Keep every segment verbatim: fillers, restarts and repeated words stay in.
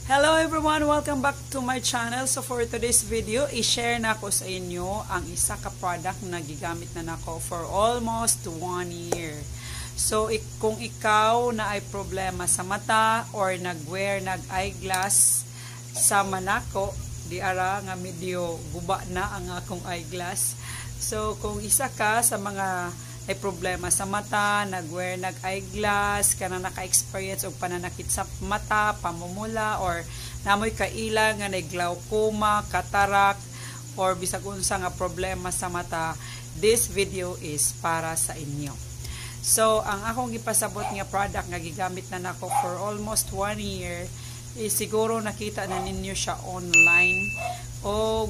Hello everyone! Welcome back to my channel. So for today's video, i-share na ko sa inyo ang isa ka product na gigamit na nako for almost one year. So kung ikaw na ay problema sa mata or nag-wear nag-eyeglass sa manako, di ara nga medyo guba na ang akong eyeglass. So kung isa ka sa mga ay problema sa mata, nag-wear nag-eyeglass, kana naka-experience og pananakit sa mata, pamumula, or namoy kaila nga na glaucoma, cataract, or bisag unsa nga problema sa mata, this video is para sa inyo. So, ang akong gipasabot nga product nga gigamit na nako for almost one year, is siguro nakita na ninyo siya online, o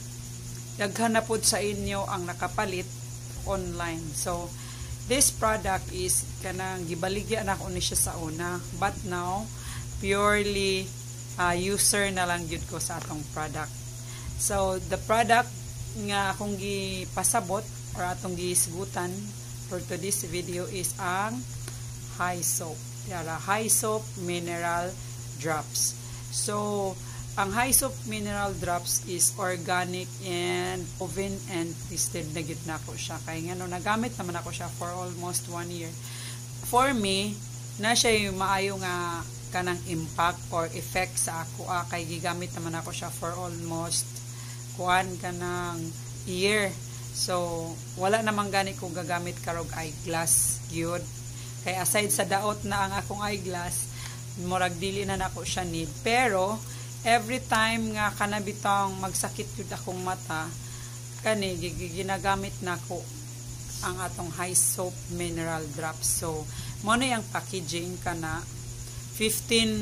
daghan na pud sa inyo ang nakapalit online. So this product is kanang gibaligya na ko ni siya sa una, but now purely uh, user na lang gyud ko sa atong product. So the product nga akong gipasabot or atong gisgutan for today's video is ang Hysoap. Yara, Hysoap Mineral Drops. So ang Hysoap Mineral Drops is organic and oven and tested na gid nako siya. Kaya nga no, nagamit naman ako siya for almost one year. For me, na siya yung maayo nga kanang impact or effect sa ako. Ah, kay gigamit naman ako siya for almost kuan kanang year. So, wala namang gani ko gagamit karog eyeglass gyud. Kaya aside sa daot na ang akong eyeglass, murag dili na nako siya need. Pero every time nga kanabitang magsakit yun akong mata, kani ginagamit na ko ang atong Hysoap Mineral Drops. So mo na yung packaging kana fifteen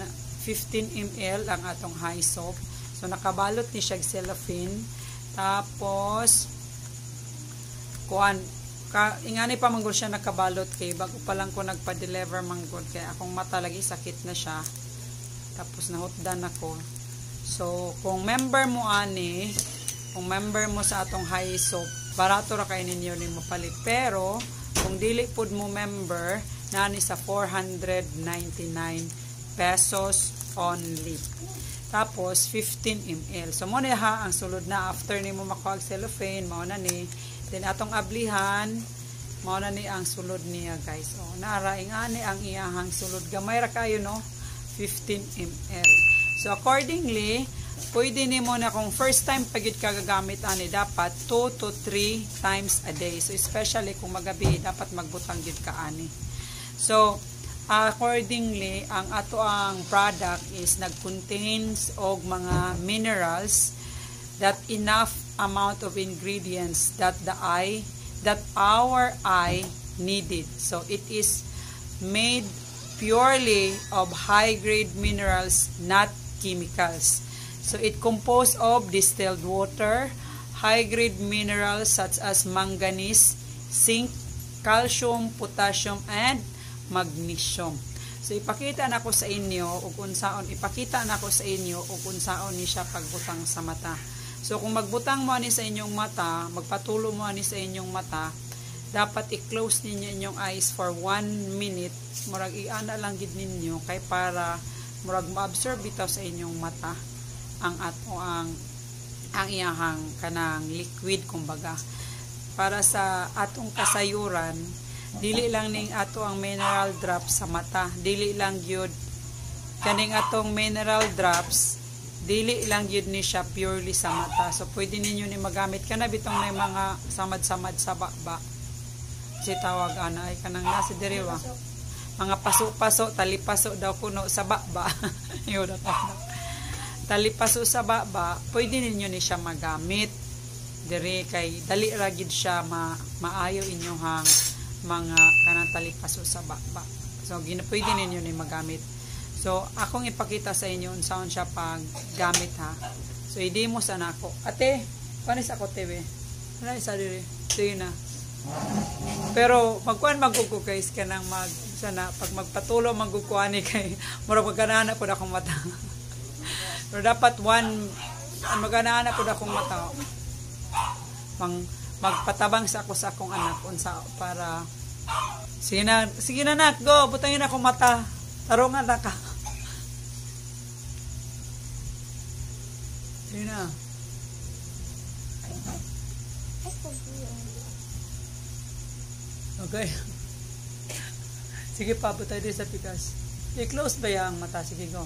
milliliters ang atong Hysoap. So nakabalot ni siya cellophane, tapos kuan ka ingani pa manggol siya nakabalot kay bago pa lang ko nagpa-deliver manggol kay akong mata lagi sakit na siya. Tapos nahutdan ako. So, kung member mo ani, kung member mo sa atong Hysoap, barato ra kay ninyo ni mapalit. Pero, kung dili pud mo member, nani sa four hundred ninety-nine pesos only. Tapos, fifteen milliliters. So, mo na ha, ang sulod na after ni mo makuha cellophane, mao na ni. Then, atong ablihan, mao na ni ang sulod niya, guys. O, naaraing ani ang iyahang sulod. Gamay ra kayo, no? fifteen milliliters. So, accordingly, pwede ni mo na kung first time pagid ka gagamit ani, dapat two to three times a day. So, especially kung magabi, dapat magbutang gid ka ani. So, accordingly, ang ato ang product is nag-contains og mga minerals that enough amount of ingredients that the eye, that our eye needed. So, it is made purely of high-grade minerals, not chemicals. So it composed of distilled water, high-grade minerals such as manganese, zinc, calcium, potassium, and magnesium. So ipakita na ko sa inyo ug unsaon ipakita na ko sa inyo ug unsaon ni siya pagbutang sa mata. So kung magbutang mo ani sa inyong mata, magpatulo mo ani sa inyong mata, dapat i-close ninyo inyong eyes for one minute. Murag i-ana lang gid ninyo kay para murag ma-absorb bitaw sa inyong mata ang ato ang ang iyahang kanang liquid kumbaga. Para sa atong kasayuran, dili lang ning ato ang mineral drops sa mata. Dili lang gyud kaning atong mineral drops, dili lang gyud ni siya purely sa mata. So pwede ninyo ni magamit kana bitong may mga samad-samad sa baba. Si tawag ana ay kanang nasa diriwa mga paso-paso, talipaso daw kuno sa baba. Yun na talipaso sa baba, pwede ninyo ni siya magamit diri kay dali ra gid siya ma maayo inyohang mga kanang talipaso sa baba. So gina pwede ninyo ni magamit. So akong ipakita sa inyo unsaon siya pag gamit ha. So i-demo sa nako. Ate, panis ako tebe. Wala isa diri. Sige na. Pero magkuan magugo guys kanang mag sana pag magpatulo magkukuani kay mura magkanana pud akong mata. Pero dapat one magkanana pud akong mata. Mang magpatabang sa ako sa akong anak unsa para sige na sige na nak go butangin akong mata. Tarungan na ka. Sige na. Okay. Sige pa, tayo din sa pikas. I-close ba yung mata? Sige, go.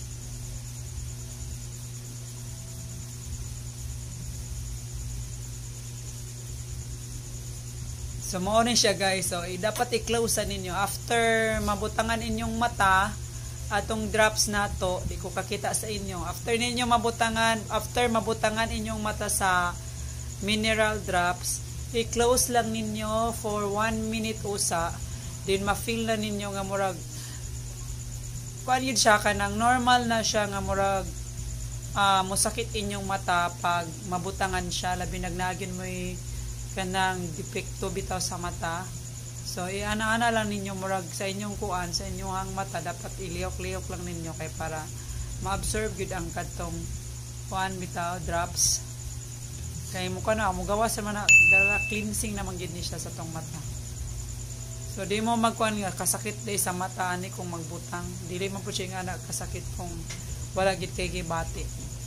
So, maunin siya guys. So, eh, dapat i-close ninyo. After mabutangan inyong mata, atong drops na to, di ko kakita sa inyo. After ninyo mabutangan, after mabutangan inyong mata sa mineral drops, i-close lang ninyo for one minute usa. Then, ma-feel na ninyo nga murag, kuan yun siya ka nang normal na siya nga murag, uh, musakit inyong mata pag mabutangan siya. Labi nagnagin mo kanang depekto bitaw sa mata. So, iana-ana lang ninyo murag sa inyong kuan, sa inyong mata, dapat iliyok-liyok lang ninyo kay para ma-absorb gud ang katong kuan bitaw, drops. Kay mo ka na, mugawa sa man na, dala cleansing naman gid ni siya sa tong mata. So, di mo magkuan nga, kasakit day sa mata ani kung magbutang. Dili man po siya nga na kasakit kung wala gid kay gibati.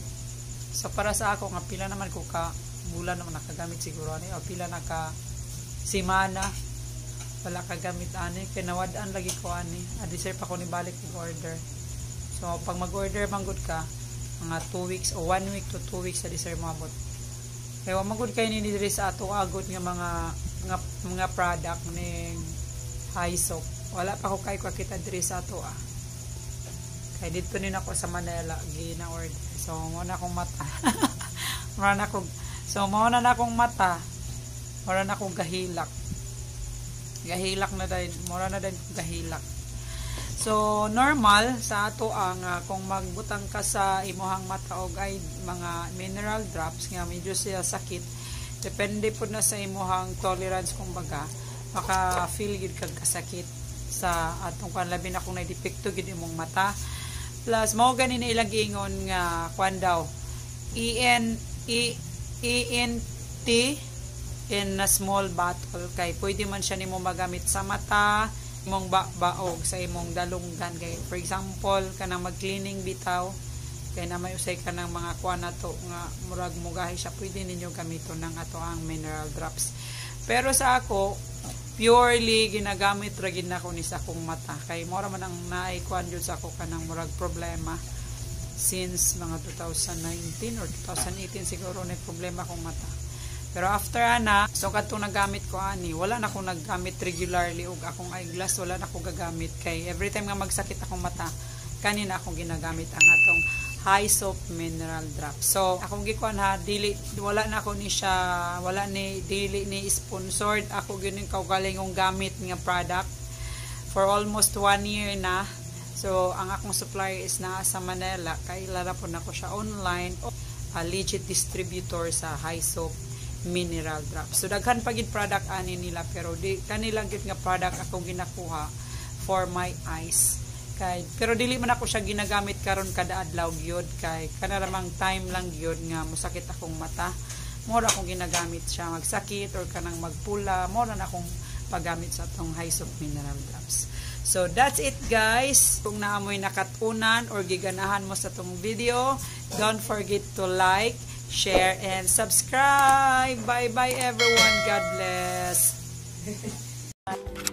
So, para sa ako, nga pila naman ko ka, bulan naman nakagamit siguro ani o pila naka simana wala kagamit ani kay nawadaan lagi ko ani a-deserve pa ko ni balik ni order. So pag mag-order manggod ka mga two weeks o one week to two weeks sa deserve mabot. Kay wa manggod kay ni diri sa ato agot nga mga mga mga product ning high soap. Wala pa ko kay ko kita diri sa ato ah. Kay dito ni nako sa Manila gina order. So mo na akong mata. mo na akong So, mao na na akong mata. Mura na akong gahilak. Gahilak na din. Mura na din gahilak. So, normal sa ato ang uh, kung magbutang ka sa imuhang mata o ay mga mineral drops nga medyo siya sakit. Depende po na sa imuhang tolerance kung baga. Maka feel gid kag kasakit sa atong kan labi na kung na-depekto gid imong mata. Plus, mao ganin ilang giingon nga kwan daw. E N E E N T in a small bottle kay pwede man siya nimo magamit sa mata, imong baog sa imong dalunggan kay for example kanang mag-cleaning bitaw kay na may usay kanang mga kuan nato nga murag mugahi siya pwede ninyo gamiton ng ato ang mineral drops. Pero sa ako purely ginagamit ra gid nako ni sa akong mata kay mura man ang naay kuan jud sa ako kanang murag problema. Since mga two thousand nineteen or two thousand eighteen siguro na problema kong mata. Pero after ana, so kadtong nagamit ko ani, wala na akong naggamit regularly og akong eyeglass, wala na akong gagamit kay every time nga magsakit akong mata, kanina akong ginagamit ang atong high soap mineral drop. So akong gikuan ha, dili wala na ako ni siya, wala ni dili ni sponsored, ako gyud ning kaugalingong gamit nga product for almost one year na. So, ang akong supplier is na sa Manila. Kay larapon ako siya online. A legit distributor sa high soap mineral drops. So, daghan pagid product ani nila. Pero, di, kanilang git nga product akong ginakuha for my eyes. Kay, pero, dili man ako siya ginagamit karon kada adlaw gyud. Kay, kanaramang time lang gyud nga musakit akong mata. Mora akong ginagamit siya magsakit or kanang magpula. Mora na akong paggamit sa itong high soap mineral drops. So, that's it guys. Kung naamoy nakatunan or giganahan mo sa itong video, don't forget to like, share, and subscribe. Bye-bye everyone. God bless.